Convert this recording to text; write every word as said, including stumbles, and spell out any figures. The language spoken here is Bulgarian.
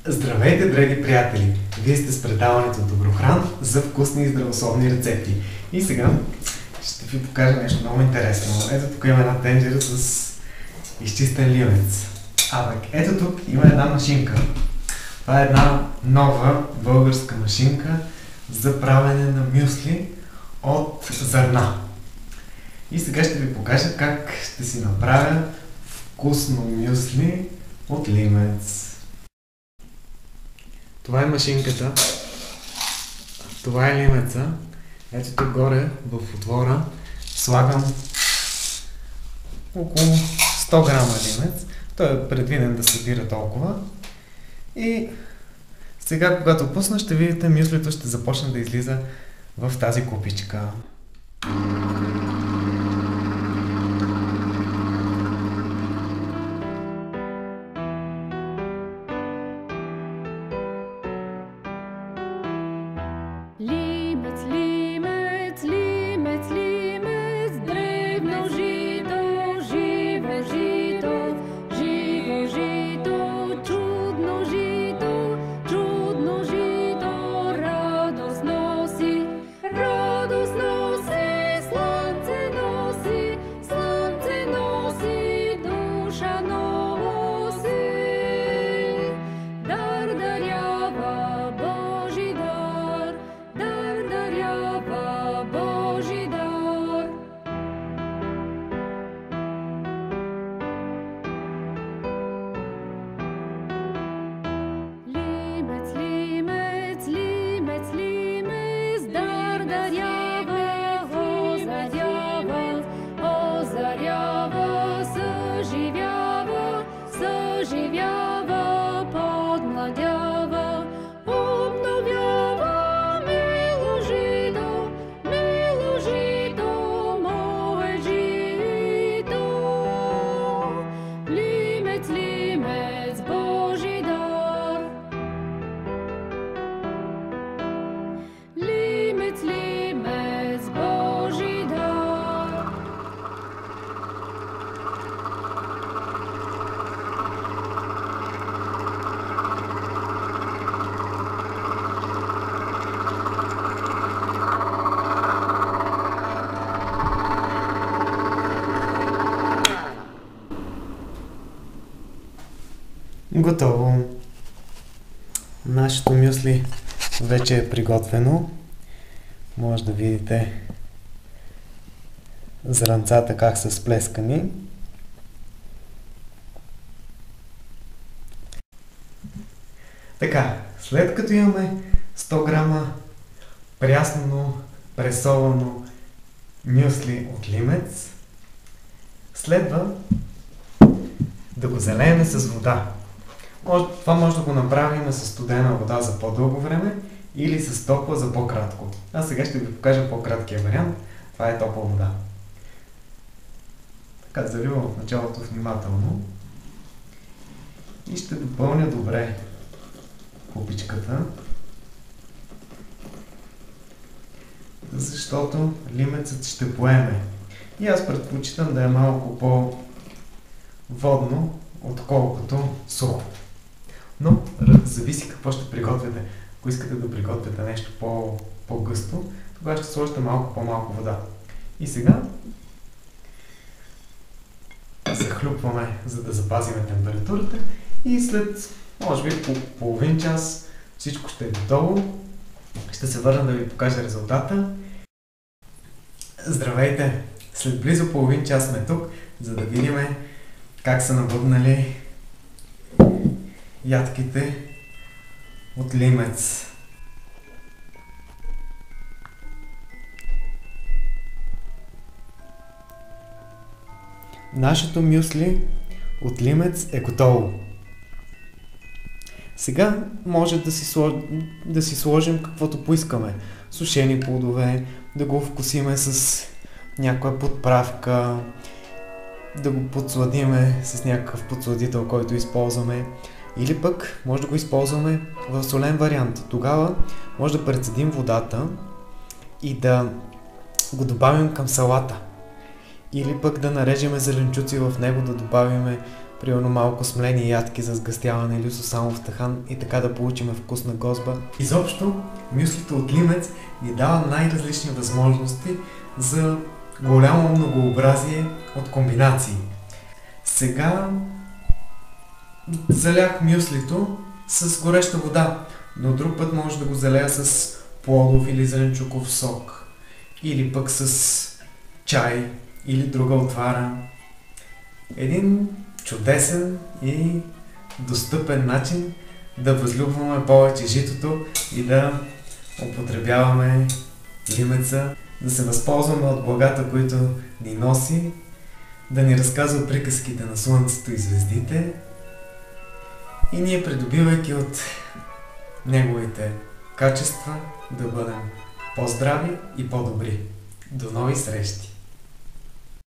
Здравейте, драги приятели! Вие сте с предаването Доброхран за вкусни и здравословни рецепти. И сега ще ви покажа нещо много интересно. Ето тук има една тенджера с изчистен ливец. А пък ето тук има една машинка. Това е една нова българска машинка за правене на мюсли от зърна. И сега ще ви покажа как ще си направя вкусно мюсли от ливец. Това е машинката, това е ливеца. Ето тук горе в отвора слагам около сто грама ливец. Той е предвиден да събира толкова. И сега, когато пусна, ще видите, мюслито ще започне да излиза в тази купичка. Limec, limec, limec, limec, drewno żyto, żywo żyto, żywo żyto, czudno żyto, czudno żyto, radość nosi, radość nosi, słońce nosi, słońce nosi, dusza nosi, dar darjawa, Boży dar. Dar darjawa, Boży dar. Limec, limec, limec, limec, dar darjawa, ozarjawa, ozarjawa, zażywiawa, zażywiawa, podmladziawa, obnowiawa. Limec, Boży dar. Limec, limec, Boży dar. Готово. Нашето мюсли вече е приготвено. Може да видите зранцата как са сплескани. Така, след като имаме сто грама прясно пресовано мюсли от ливец, следва да го залеем с вода. Това може да го направим с студена вода за по-дълго време или с топла за по-кратко. Аз сега ще ви покажа по-краткия вариант. Това е топла вода. Така, заливам в началото внимателно и ще допълня добре купичката, защото ливецът ще поеме. И аз предпочитам да е малко по-водно, отколкото сухо. Но зависи какво ще приготвяте. Ако искате да приготвяте нещо по, по-гъсто, тогава ще сложите малко по-малко вода. И сега захлюпваме, за да запазим температурата, и след, може би, по половин час всичко ще е готово. Ще се върна да ви покажа резултата. Здравейте! След близо половин час сме тук, за да видим как са набъбнали ядките от ливец. Нашето мюсли от ливец е готово. Сега може да си, слож... да си сложим каквото поискаме. Сушени плодове, да го вкусиме с някоя подправка, да го подсладиме с някакъв подсладител, който използваме. Или пък може да го използваме в солен вариант. Тогава може да прецедим водата и да го добавим към салата. Или пък да нарежем зеленчуци в него, да добавим примерно малко смлени ядки за сгъстяване или сусамов тахан и така да получим вкусна гозба. Изобщо, мюслито от Лимец ни дава най-различни възможности за голямо многообразие от комбинации. Сега залях мюслито с гореща вода, но друг път може да го залея с плодов или зеленчуков сок, или пък с чай или друга отвара. Един чудесен и достъпен начин да възлюбваме повече житото и да употребяваме лимеца, да се възползваме от благата, които ни носи, да ни разказва приказките на слънцето и звездите и ние, придобивайки от неговите качества, да бъдем по-здрави и по-добри. До нови срещи!